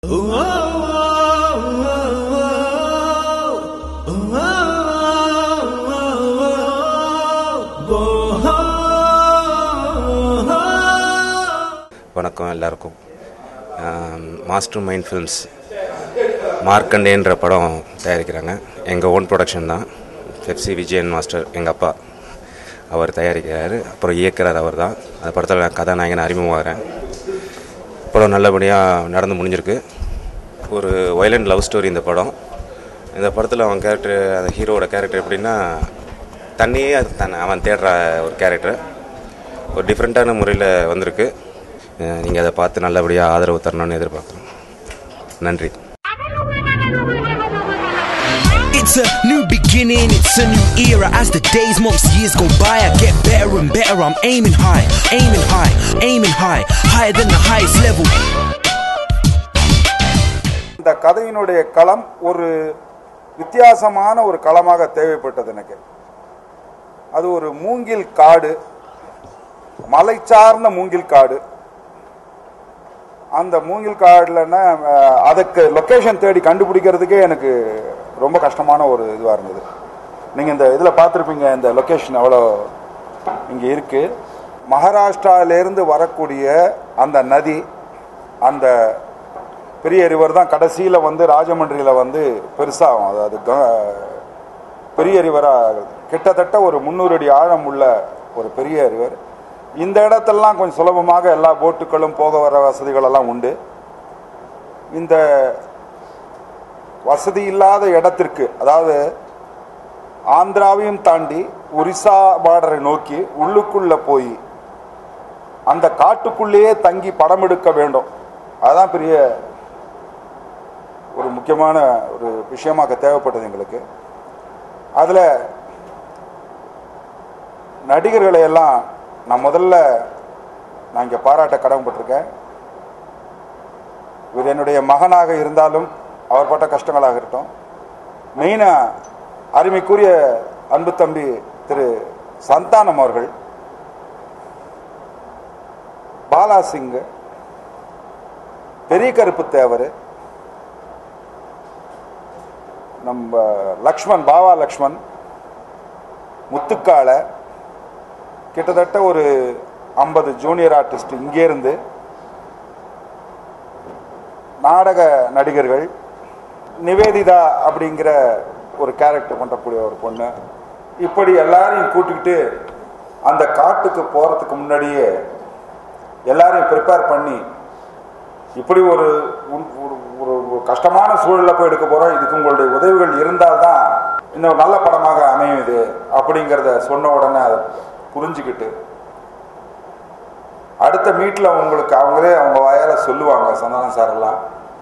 வணக்கம் எல்லாருக்கும். Master mind films மார்க்கண்டேன்ற படம் தயாரிக்கிறாங்க. எங்கள் ஓன் ப்ரொடக்ஷன் தான். பெப்சி விஜயன் மாஸ்டர் எங்கள் அப்பா அவர் தயாரிக்கிறார். அப்புறம் இயக்குறார் அவர் தான். அந்த படத்தில் நான் கதாநாயகன் அறிமுகமாகிறேன். படம் நல்லபடியாக நடந்து முடிஞ்சிருக்கு. ஒரு வயலண்ட் லவ் ஸ்டோரி இந்த படம். இந்த படத்தில் அவன் கேரக்டர், அந்த ஹீரோவோட கேரக்டர் எப்படின்னா, தண்ணியே அது அவன் தேடுற ஒரு கேரக்டர். ஒரு டிஃப்ரெண்ட்டான முறையில் வந்திருக்கு. நீங்கள் அதை பார்த்து நல்லபடியாக ஆதரவு தரணும்னு எதிர்பார்க்குறோம். நன்றி. It's a new beginning, it's a new era. As the days, months, years go by, I get better and better. I'm aiming high, aiming high, aiming high, higher than the highest level. இந்த கதையினுடைய களம் ஒரு வித்தியாசமான ஒரு களமாக தேவைப்பட்டது எனக்கு. அது ஒரு மூங்கில் காடு, மலை சார்ந்த மூங்கில் காடு. அந்த மூங்கில் காடுலன்னா அதுக்கு லொக்கேஷன் தேடி கண்டுபிடிக்கிறதுக்கே எனக்கு ரொம்ப கஷ்டமான ஒரு இதுவாக இருந்தது. நீங்கள் இந்த இதில் பார்த்துருப்பீங்க, இந்த லொக்கேஷன் எவ்வளோ இங்கே இருக்குது. மகாராஷ்டிராவிலேருந்து வரக்கூடிய அந்த நதி, அந்த பெரிய ரிவர் தான் கடைசியில் வந்து ராஜமன்றியில் வந்து பெருசாகும். அதாவது பெரிய ரிவராக கிட்டத்தட்ட ஒரு 300 அடி ஆழம் உள்ள ஒரு பெரிய ரிவர். இந்த இடத்தெல்லாம் கொஞ்சம் சுலபமாக எல்லா போட்டுகளும் போக வர வசதிகளெல்லாம் உண்டு. இந்த வசதி இல்லாத இடத்திற்கு, அதாவது ஆந்திராவையும் தாண்டி ஒரிசா பார்டரை நோக்கி உள்ளுக்குள்ளே போய் அந்த காட்டுக்குள்ளேயே தங்கி படம் எடுக்க வேண்டும். அதுதான் பெரிய ஒரு முக்கியமான ஒரு விஷயமாக தேவைப்பட்டது எங்களுக்கு. அதில் நடிகர்களை எல்லாம் நான் முதல்ல இங்கே பாராட்ட கடமைப்பட்டிருக்கேன். இவர் என்னுடைய மகனாக இருந்தாலும் அவர் பட்ட கஷ்டங்களாக இருக்கட்டும். மெயினாக அருமைக்குரிய அன்பு தம்பி திரு சந்தானம் அவர்கள், பாலாசிங், பெரிய கருப்பு தேவர், நம்ம லக்ஷ்மண், பாவா லக்ஷ்மண், முத்துக்கால, கிட்டத்தட்ட ஒரு 50 ஜூனியர் ஆர்டிஸ்ட் இங்கேருந்து, நாடக நடிகர்கள், நிவேதிதா அப்படிங்கிற ஒரு கேரக்டர் பண்ணக்கூடிய ஒரு பொண்ணு, இப்படி எல்லாரையும் கூட்டிக்கிட்டு அந்த காட்டுக்கு போகிறதுக்கு முன்னாடியே எல்லாரையும் ப்ரிப்பேர் பண்ணி, இப்படி ஒரு கஷ்டமான சூழலில் போய் எடுக்க போகிறோம், இதுக்கு உங்களுடைய உதவிகள் இருந்தால்தான் இன்னும் நல்ல படமாக அமையும் இது அப்படிங்கிறத சொன்ன உடனே அதை புரிஞ்சுக்கிட்டு அடுத்த மீட்டில் உங்களுக்கு அவங்களே அவங்க வாயால சொல்லுவாங்க. சந்தானம் சார் எல்லாம்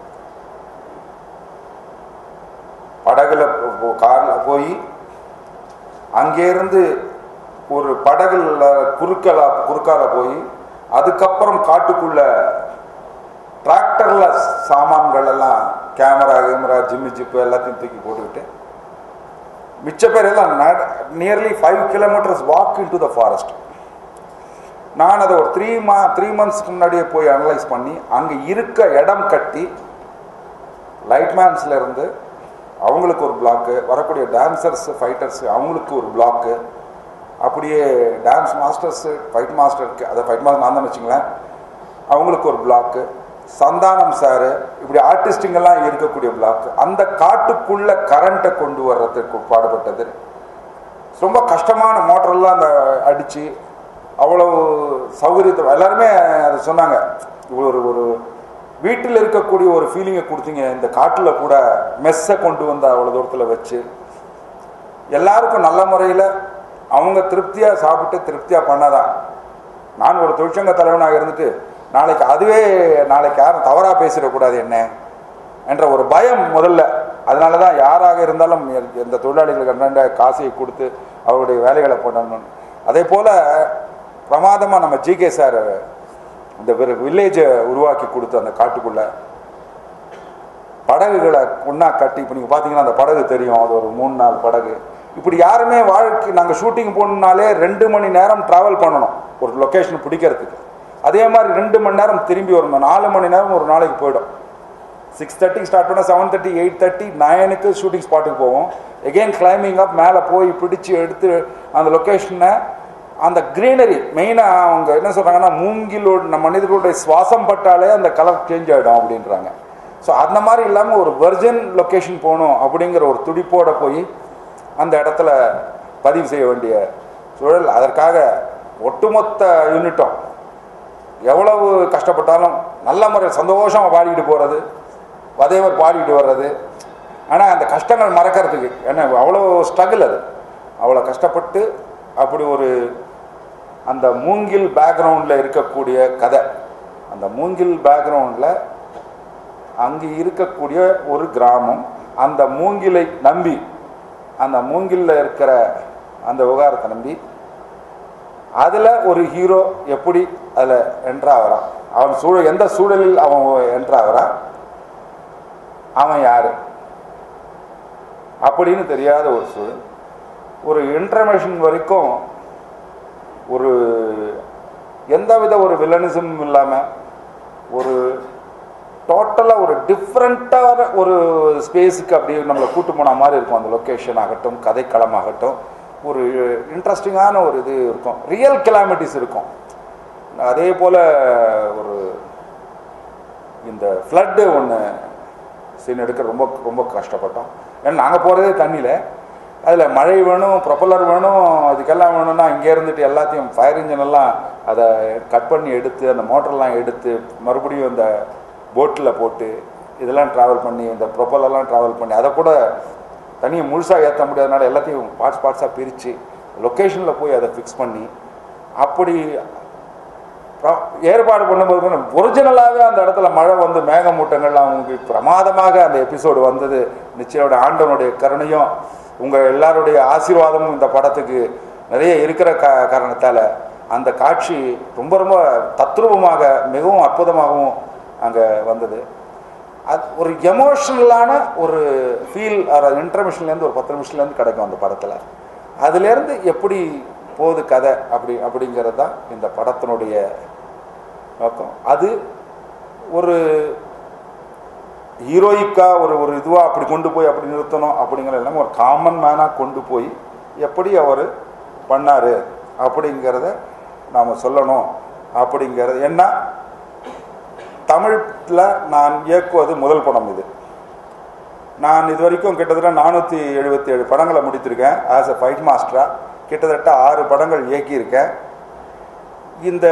படகுல காரில் போய் அங்கேருந்து ஒரு படகுல குறுக்கால போய் அதுக்கப்புறம் காட்டுக்குள்ள டிராக்டர்ல சாமான்கள் எல்லாம், கேமரா ஜிம்மி ஜிப்பு எல்லாத்தையும் தூக்கி போட்டுக்கிட்டு மிச்ச பேர் எல்லாம் nearly 5 kilometers walk in to the forest. நான் அதை ஒரு 3 months முன்னாடியே போய் அனலைஸ் பண்ணி அங்கே இருக்க இடம் கட்டி, லைட்மேன்ஸ்ல இருந்து அவங்களுக்கு ஒரு பிளாக்கு, வரக்கூடிய டான்சர்ஸ் ஃபைட்டர்ஸ் அவங்களுக்கு ஒரு பிளாக்கு, அப்படியே டான்ஸ் மாஸ்டர்ஸ் ஃபைட் மாஸ்டருக்கு, அதை ஃபைட் மாஸ்டர் நான் தான் வச்சுங்களேன், அவங்களுக்கு ஒரு பிளாக்கு, சந்தானம் சாரு, இப்படி ஆர்டிஸ்டுங்கெல்லாம் இருக்கக்கூடிய பிளாக்கு. அந்த காட்டுக்குள்ள கரண்ட்டை கொண்டு வர்றதுக்கு பாடுபட்டது. ரொம்ப கஷ்டமான மோட்டரெல்லாம் அந்த அடித்து அவ்வளவு சௌகரியத்தை எல்லாருமே அதை சொன்னாங்க. ஒரு வீட்டில் இருக்கக்கூடிய ஒரு ஃபீலிங்கை கொடுத்தீங்க. இந்த காட்டில் கூட மெஸ்ஸை கொண்டு வந்து அவ்வளோ தூரத்தில் வச்சு எல்லாருக்கும் நல்ல முறையில் அவங்க திருப்தியாக சாப்பிட்டு திருப்தியாக பண்ணாதான். நான் ஒரு தொழிற்சங்க தலைவனாக இருந்துட்டு நாளைக்கு யாரும் தவறாக பேசிடக்கூடாது என்ன என்ற ஒரு பயம் முதல்ல. அதனால தான் யாராக இருந்தாலும் எந்த தொழிலாளிகளுக்கு அண்ணாண்ட காசையை கொடுத்து அவருடைய வேலைகளை பண்ணணும். அதே போல் பிரமாதமாக நம்ம ஜிகே சார் இந்த வில்லேஜை உருவாக்கி கொடுத்து அந்த காட்டுக்குள்ள படகுகளை ஒன்றா கட்டி, இப்போ நீங்கள் பார்த்தீங்கன்னா அந்த படகு தெரியும், அது ஒரு 3-4 படகு. இப்படி யாருமே வாழ்க்கை, நாங்கள் ஷூட்டிங் போகணுன்னாலே 2 மணி நேரம் ட்ராவல் பண்ணணும் ஒரு லொக்கேஷன் பிடிக்கிறதுக்கு. அதே மாதிரி 2 மணி நேரம் திரும்பி வரணும், 4 மணி நேரம் ஒரு நாளைக்கு போயிடும். 6:30 ஸ்டார்ட் பண்ணால் 7:30 8:30 9க்கு ஷூட்டிங் ஸ்பாட்டுக்கு போவோம். எகெயின் கிளைம்பிங் அப் மேலே போய் பிடிச்சி எடுத்து அந்த லொக்கேஷனை அந்த க்ரீனரி மெயினாக அவங்க என்ன சொல்கிறாங்கன்னா மூங்கிலோட நம்ம மனிதர்களுடைய சுவாசம் பட்டாலே அந்த கலர் சேஞ்ச் ஆகிடும் அப்படின்றாங்க. ஸோ அந்த மாதிரி இல்லாமல் ஒரு வெர்ஜன் லொக்கேஷன் போகணும் அப்படிங்கிற ஒரு துடிப்போடு போய் அந்த இடத்துல பதிவு செய்ய வேண்டிய சூழல். அதற்காக ஒட்டுமொத்த யூனிட்டும் எவ்வளவு கஷ்டப்பட்டாலும் நல்ல முறையில் சந்தோஷமாக பாடிக்கிட்டு போகிறது, அதேவர் பாடிக்கிட்டு வர்றது. ஆனால் அந்த கஷ்டங்கள் மறக்கிறதுக்கு ஏன்னா அவ்வளோ ஸ்ட்ரகிள், அது அவ்வளோ கஷ்டப்பட்டு அப்படி ஒரு அந்த மூங்கில் பேக்ரவுண்டில் இருக்கக்கூடிய கதை. அந்த மூங்கில் பேக்ரவுண்டில் அங்கே இருக்கக்கூடிய ஒரு கிராமம், அந்த மூங்கிலை நம்பி, அந்த மூங்கிலில் இருக்கிற அந்த விவகாரத்தை நம்பி அதில் ஒரு ஹீரோ எப்படி அதில் என்ட்ராகிறான், அவன் எந்த சூழலில் அவன் என்ட்ராகிறான், அவன் யார் அப்படின்னு தெரியாத ஒரு சூழல். ஒரு இன்டர்மேஷன் வரைக்கும் ஒரு எந்தவித ஒரு வில்லனிசம் இல்லாமல் ஒரு டோட்டலாக ஒரு டிஃப்ரெண்ட்டான ஒரு ஸ்பேஸுக்கு அப்படியே நம்மளை கூட்டு போன மாதிரி இருக்கும். அந்த லொக்கேஷன் ஆகட்டும், கதைக்களம் ஆகட்டும், ஒரு இன்ட்ரெஸ்டிங்கான ஒரு இது இருக்கும், ரியல் கிளாமிட்டிஸ் இருக்கும். அதே போல் ஒரு இந்த ஃப்ளட்டு ஒன்று சீன் எடுக்க ரொம்ப ரொம்ப கஷ்டப்பட்டோம். ஏன்னா நாங்கள் போகிறதே தண்ணியில், அதில் மழை வேணும், ப்ரொப்பலர் வேணும், அதுக்கெல்லாம் வேணும்னா இங்கே இருந்துட்டு எல்லாத்தையும் ஃபயர் இன்ஜினெல்லாம் அதை கட் பண்ணி எடுத்து அந்த மோட்டர்லாம் எடுத்து மறுபடியும் இந்த போட்டில் போட்டு இதெல்லாம் ட்ராவல் பண்ணி இந்த ப்ரொப்பலர்லாம் ட்ராவல் பண்ணி அதை கூட தனியை முழுசாக ஏற்ற முடியாதனால எல்லாத்தையும் பார்ட்ஸாக பிரித்து லொக்கேஷனில் போய் அதை ஃபிக்ஸ் பண்ணி அப்படி ஏற்பாடு பண்ணும்போது ஒரிஜினலாகவே அந்த இடத்துல மழை வந்து மேகமூட்டங்கள்லாம் அவங்களுக்கு பிரமாதமாக அந்த எபிசோடு வந்தது. நிச்சயோட ஆண்டவனுடைய கருணையும் உங்கள் எல்லாருடைய ஆசீர்வாதமும் இந்த படத்துக்கு நிறைய இருக்கிற காரணத்தால் அந்த காட்சி ரொம்ப ரொம்ப தத்ரூபமாக மிகவும் அற்புதமாகவும் அங்கே வந்தது. அது ஒரு எமோஷ்னலான ஒரு ஃபீல் இன்டர்மிஷன்லேருந்து ஒரு 10 நிமிஷத்துலேருந்து கிடைக்கும் அந்த படத்தில். அதுலேருந்து எப்படி போகுது கதை அப்படிங்கிறது தான் இந்த படத்தினுடைய நோக்கம். அது ஒரு ஹீரோயிக்காக ஒரு இதுவாக அப்படி கொண்டு போய் அப்படி நிறுத்தணும் அப்படிங்கிற எல்லாமே ஒரு காமன் மேனாக கொண்டு போய் எப்படி அவர் பண்ணார் அப்படிங்கிறத நாம் சொல்லணும். அப்படிங்கிறது என்ன, தமிழில் நான் இயக்குவது முதல் படம் இது. நான் இது வரைக்கும் கிட்டத்தட்ட 477 படங்களை முடித்திருக்கேன் ஆஸ் எ ஃபைட் மாஸ்டராக. கிட்டத்தட்ட 6 படங்கள் இயக்கியிருக்கேன். இந்த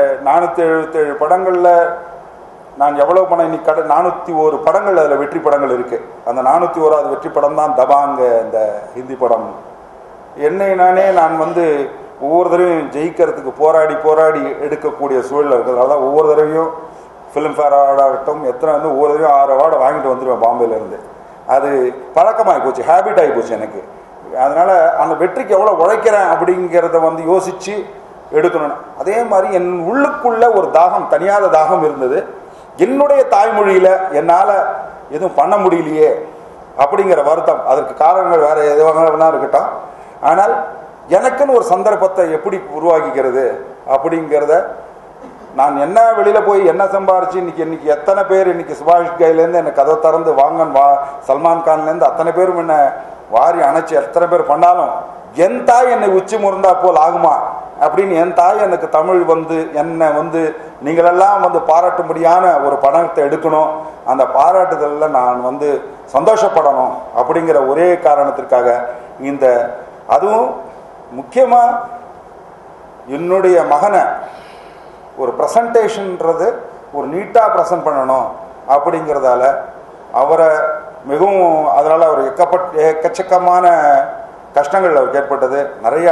477 படங்களில் நான் எவ்வளோ படம் இன்னைக்கு 401 படங்கள் அதில் வெற்றி படங்கள் இருக்குது. அந்த 401வது வெற்றி படம் தான் தபாங்க, இந்த ஹிந்தி படம். என்னை நான் வந்து ஒவ்வொரு தடவையும் ஜெயிக்கிறதுக்கு போராடி எடுக்கக்கூடிய சூழல் இருக்கிறதால தான் ஒவ்வொரு தடவையும் ஃபிலிம்ஃபேர் அவார்டு ஆகட்டும் எத்தனை வந்து ஒவ்வொரு தடவையும் 6 அவார்டு வாங்கிட்டு வந்துடுவேன் பாம்பேலேருந்து. அது பழக்கமாகி போச்சு, ஹேபிட் ஆகி போச்சு எனக்கு. அதனால் அந்த வெற்றிக்கு எவ்வளோ உழைக்கிறேன் அப்படிங்கிறத வந்து யோசித்து எடுக்கணும். அதே மாதிரி என் உள்ளுக்குள்ள ஒரு தாகம், தனியாத தாகம் இருந்தது. என்னுடைய தாய்மொழியில் என்னால் எதுவும் பண்ண முடியலையே அப்படிங்கிற வருத்தம். அதற்கு காரணங்கள் வேறு எதுவாக இருக்கட்டும். ஆனால் எனக்குன்னு ஒரு சந்தர்ப்பத்தை எப்படி உருவாக்கிக்கிறது அப்படிங்கிறத, நான் என்ன வெளியில் போய் என்ன சம்பாரிச்சு இன்னைக்கு எத்தனை பேர் இன்னைக்கு சுபாஷ் கையிலேருந்து என்னை கதை திறந்து சல்மான் கான்லேருந்து அத்தனை பேரும் என்னை வாரி அணைச்சி எத்தனை பேர் பண்ணாலும் என் தாய் என்னை உச்சி முறந்தா போல் ஆகுமா அப்படின்னு என் தாய் எனக்கு தமிழ் வந்து என்னை வந்து நீங்களெல்லாம் வந்து பாராட்டும்படியான ஒரு படத்தை எடுக்கணும், அந்த பாராட்டுதலில் நான் வந்து சந்தோஷப்படணும் அப்படிங்கிற ஒரே காரணத்திற்காக இந்த, அதுவும் முக்கியமாக என்னுடைய மகனை ஒரு ப்ரெசன்டேஷன்ன்றது ஒரு நீட்டாக ப்ரெசன்ட் பண்ணணும் அப்படிங்கிறதால அவரை மிகவும், அதனால் அவர் எக்கச்சக்கமான கஷ்டங்கள் அவருக்கு ஏற்பட்டது. நிறைய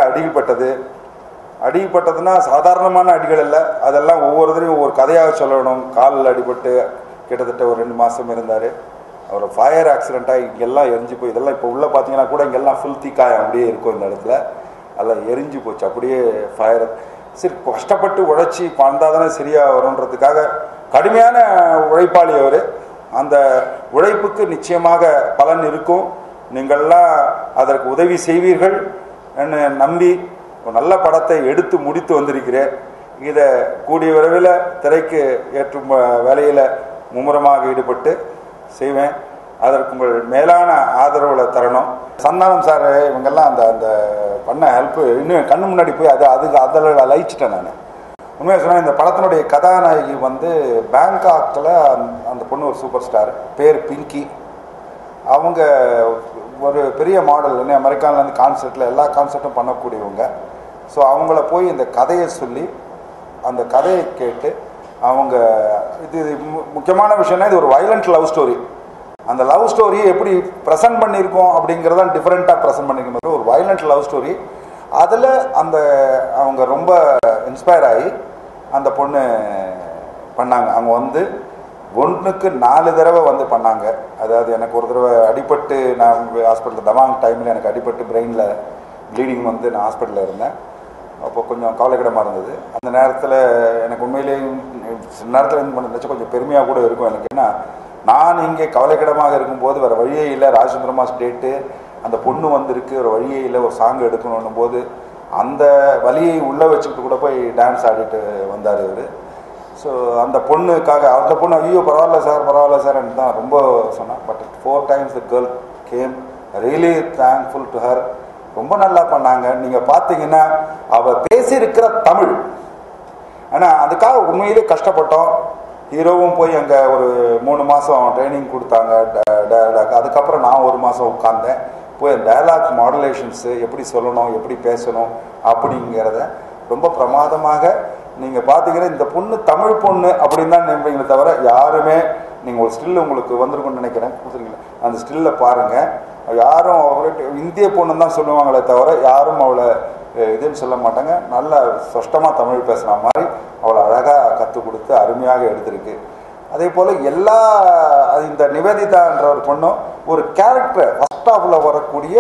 அடிபட்டதுன்னா சாதாரணமான அடிகள் இல்லை, அதெல்லாம் ஒவ்வொருத்தரையும் ஒவ்வொரு கதையாக சொல்லணும். காலில் அடிபட்டு கிட்டத்தட்ட ஒரு 2 மாதம் இருந்தார். அவர் ஃபயர் ஆக்சிடெண்ட்டாக இங்கெல்லாம் எரிஞ்சு போய், இதெல்லாம் இப்போ உள்ளே பார்த்தீங்கன்னா கூட இங்கெல்லாம் ஃபுல் தீக்காயம் அப்படியே இருக்கும் இந்த இடத்துல, அதெல்லாம் எரிஞ்சு போச்சு அப்படியே ஃபயர். சரி, கஷ்டப்பட்டு உழைச்சி வந்தால் தானே சரியாக வரும்ன்றதுக்காக கடுமையான உழைப்பாளி அவர். அந்த உழைப்புக்கு நிச்சயமாக பலன் இருக்கும். நீங்கள்லாம் அதற்கு உதவி செய்வீர்கள் என்று நம்பி ஒரு நல்ல படத்தை எடுத்து முடித்து வந்திருக்கிறேன். இதை கூடிய விரைவில் திரைக்கு ஏற்றும் வேலையில் மும்முரமாக ஈடுபட்டு செய்வேன். அதற்கு உங்கள் மேலான ஆதரவுகளை தரணும். சந்தானம் சார் இவங்கெல்லாம் அந்த அந்த பண்ண ஹெல்ப்பு இன்னும் கண்ணு முன்னாடி போய் அதில் லயிச்சிட்டேன் நான். உண்மையாக சொன்னால் இந்த படத்தினுடைய கதாநாயகி வந்து பேங்காக்கில் அந்த பொண்ணு ஒரு சூப்பர் ஸ்டார், பேர் பிங்கி. அவங்க ஒரு பெரிய மாடல், இன்னும் அமெரிக்காவிலேருந்து கான்சர்ட்டில் எல்லா கான்சர்ட்டும் பண்ணக்கூடியவங்க. ஸோ அவங்கள போய் இந்த கதையை சொல்லி அந்த கதையை கேட்டு அவங்க இது முக்கியமான விஷயம்னா இது ஒரு வயலண்ட் லவ் ஸ்டோரி. அந்த லவ் ஸ்டோரியை எப்படி ப்ரெசென்ட் பண்ணியிருக்கோம் அப்படிங்கிறதான் டிஃப்ரெண்ட்டாக ப்ரெசென்ட் பண்ணியிருக்க ஒரு வயலண்ட் லவ் ஸ்டோரி. அதில் அந்த அவங்க ரொம்ப இன்ஸ்பயர் ஆகி அந்த பொண்ணு பண்ணாங்க. அவங்க வந்து 1க்கு 4 தடவை வந்து பண்ணாங்க. அதாவது எனக்கு ஒரு தடவை அடிபட்டு நான் ஹாஸ்பிட்டலில் தமாங் டைமில் எனக்கு அடிபட்டு பிரெயினில் ப்ளீடிங் வந்து நான் ஹாஸ்பிட்டலில் இருந்தேன். அப்போ கொஞ்சம் கவலைக்கிடமாக இருந்தது. அந்த நேரத்தில் எனக்கு உண்மையிலேயே சில நேரத்தில் இருந்து நினச்சா கொஞ்சம் பெருமையாக கூட இருக்கும் எனக்கு. ஏன்னா நான் இங்கே கவலைக்கிடமாக இருக்கும்போது வேறு வழியே இல்லை, ராஜேந்திரமா ஸ்டேட்டு அந்த பொண்ணு வந்திருக்கு, ஒரு வழியே இல்லை, ஒரு சாங் எடுக்கணும் போது அந்த வழியை உள்ளே வச்சுக்கிட்டு கூட போய் டான்ஸ் ஆடிட்டு வந்தார் இவர். ஸோ அந்த பொண்ணுக்காக அந்த பொண்ணு ஐயோ பரவாயில்ல சார் தான் ரொம்ப சொன்னேன். But 4 times the girl came, really thankful to her. ரொம்ப நல்லா பண்ணாங்க. நீங்கள் பார்த்தீங்கன்னா அவள் பேசியிருக்கிற தமிழ், ஆனால் அதுக்காக உண்மையிலே கஷ்டப்பட்டோம். ஹீரோவும் போய் அங்கே ஒரு 3 மாதம் ட்ரைனிங் கொடுத்தாங்க டயலாக். அதுக்கப்புறம் நான் 1 மாதம் உட்காந்தேன். போய் டயலாக் மாடுலேஷன்ஸு எப்படி சொல்லணும், எப்படி பேசணும் அப்படிங்கிறத ரொம்ப பிரமாதமாக நீங்கள் பார்த்தீங்கன்னா இந்த பொண்ணு தமிழ் பொண்ணு அப்படின்னு தான் நினைப்பீங்களே தவிர யாருமே நீங்கள் ஒரு ஸ்டில் உங்களுக்கு வந்திருக்குன்னு நினைக்கிறேன், கொடுத்துருக்கீங்களா அந்த ஸ்டில்ல பாருங்கள். யாரும் அவர்கிட்ட இந்திய பொண்ணுன்னு தான் சொல்லுவாங்களே தவிர யாரும் அவளை இதுன்னு சொல்ல மாட்டாங்க. நல்லா ஸ்பஷ்டமாக தமிழ் பேசுகிற மாதிரி அவளை அழகாக கற்றுக் கொடுத்து அருமையாக எடுத்திருக்கு. அதே போல் எல்லா இந்த நிவேதிதான்ற ஒரு பொண்ணும் ஒரு கேரக்டர் ஃபர்ஸ்ட் ஹாஃபில் வரக்கூடிய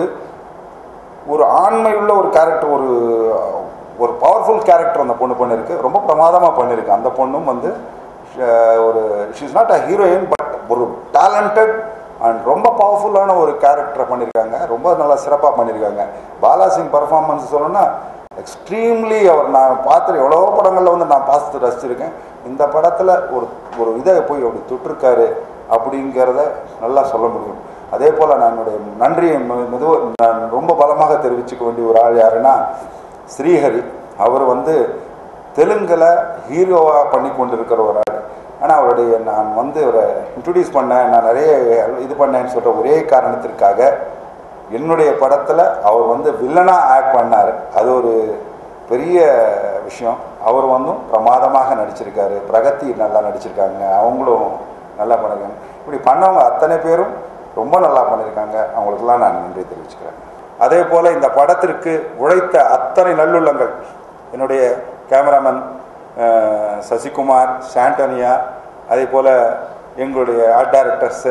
ஒரு ஆண்மையுள்ள ஒரு கேரக்டர், ஒரு பவர்ஃபுல் கேரக்டர் அந்த பொண்ணு பண்ணியிருக்கு. ரொம்ப பிரமாதமாக பண்ணியிருக்கு. அந்த பொண்ணும் வந்து ஒரு she's not a heroine but ஒரு டேலண்டட் அண்ட் ரொம்ப பவர்ஃபுல்லான ஒரு கேரக்டரை பண்ணியிருக்காங்க. ரொம்ப நல்லா சிறப்பாக பண்ணியிருக்காங்க. பாலாசிங் பர்ஃபார்மன்ஸ் சொல்லணும்னா எக்ஸ்ட்ரீம்லி நான் பார்த்து எவ்வளோ படங்களில் வந்து நான் பார்த்து ரசிச்சிருக்கேன். இந்த படத்தில் ஒரு இதை போய் அப்படி தொட்டிருக்காரு அப்படிங்கிறத நல்லா சொல்ல முடியும். அதே போல் நான் என்னுடைய நன்றியை நான் ரொம்ப பலமாக தெரிவிச்சுக்க வேண்டிய ஒரு ஆள் யாருன்னா ஸ்ரீஹரி. அவர் வந்து தெலுங்கில் ஹீரோவாக பண்ணி கொண்டு இருக்கிற ஒரு ஆள். ஆனால் அவருடைய நான் வந்து அவரை இன்ட்ரடியூஸ் பண்ணேன், நான் நிறைய இது பண்ணேன்னு சொல்கிற ஒரே காரணத்திற்காக என்னுடைய படத்தில் அவர் வந்து வில்லனாக ஆக்ட் பண்ணார். அது ஒரு பெரிய விஷயம். அவர் வந்து பிரமாதமாக நடிச்சிருக்காரு. பிரகதி நல்லா நடிச்சிருக்காங்க, அவங்களும் நல்லா பண்ணியிருக்காங்க. இப்படி பண்ணவங்க அத்தனை பேரும் ரொம்ப நல்லா பண்ணியிருக்காங்க. அவங்களுக்கெல்லாம் நான் நன்றி தெரிவிச்சுக்கிறேன். அதே போல் இந்த படத்திற்கு உழைத்த அத்தனை நல்லுள்ளங்கள், என்னுடைய கேமராமேன் சசிகுமார், சாண்டனியா, அதே போல் எங்களுடைய ஆர்ட் டைரக்டர்ஸு,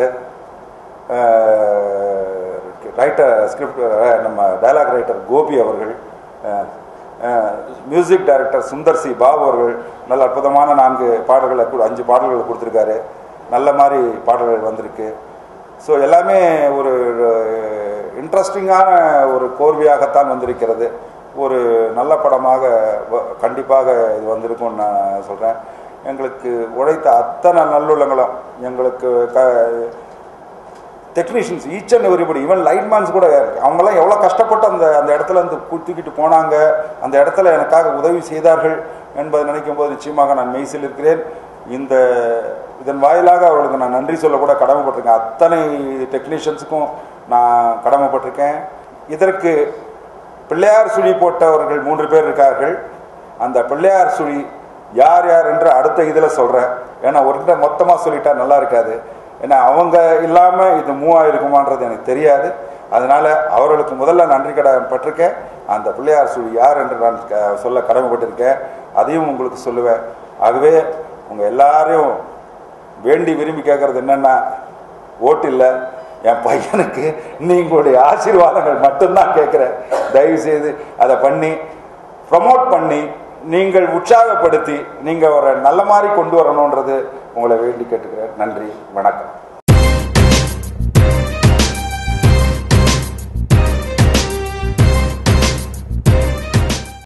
ரைட்டர் ஸ்கிரிப்ட் நம்ம டயலாக் ரைட்டர் கோபி அவர்கள், music director Sundar C Babu அவர்கள் நல்ல அற்புதமான 4 பாடல்களை 5 பாடல்களை கொடுத்துருக்காரு. நல்ல மாதிரி பாடல்கள் வந்திருக்கு. ஸோ எல்லாமே ஒரு இன்ட்ரெஸ்டிங்கான ஒரு கோர்வையாகத்தான் வந்திருக்கிறது. ஒரு நல்ல படமாக கண்டிப்பாக இது வந்திருக்கும்னு நான் சொல்கிறேன். எங்களுக்கு உழைத்த அத்தனை நல்லுள்ளங்களும், எங்களுக்கு technicians, each and everybody, even lightmans கூட அவங்கெல்லாம் எவ்வளோ கஷ்டப்பட்டு அந்த இடத்துல இருந்து தூக்கிட்டு போனாங்க, அந்த இடத்துல எனக்காக உதவி செய்தார்கள் என்பதை நினைக்கும் போது நிச்சயமாக நான் மெய்சில் இருக்கிறேன். இதன் வாயிலாக அவர்களுக்கு நான் நன்றி சொல்ல கூட கடமைப்பட்டிருக்கேன். அத்தனை டெக்னீஷியன்ஸுக்கும் நான் கடமைப்பட்டிருக்கேன். இதற்கு பிள்ளையார் சுழி போட்டவர்கள் 3 பேர் இருக்கார்கள். அந்த பிள்ளையார் சுழி யார் யார் என்று அடுத்த இதில் சொல்கிறேன். ஏன்னா ஒரு மொத்தமாக சொல்லிட்டா நல்லா இருக்காது. ஏன்னா அவங்க இல்லாமல் இது மூவ் ஆகிருக்குமான்றது எனக்கு தெரியாது. அதனால் அவர்களுக்கு முதல்ல நன்றி கடமைப்பட்டிருக்கேன். அந்த பிள்ளையார் சுழி யார் என்று நான் சொல்ல கடமைப்பட்டிருக்கேன். அதையும் உங்களுக்கு சொல்லுவேன். ஆகவே உங்கள் எல்லாரையும் வேண்டி விரும்பி கேட்குறது என்னென்னா, ஓட்டு இல்லை, என் பையனுக்கு நீங்களுடைய ஆசீர்வாதங்கள் மட்டும்தான் கேட்குறேன். தயவுசெய்து அதை பண்ணி ப்ரமோட் பண்ணி நீங்கள் உற்சாகப்படுத்தி நீங்கள் ஒரு நல்ல மாதிரி கொண்டு வரணுன்றது உங்களை வேண்டி கேட்டுக்கிறேன். நன்றி, வணக்கம்.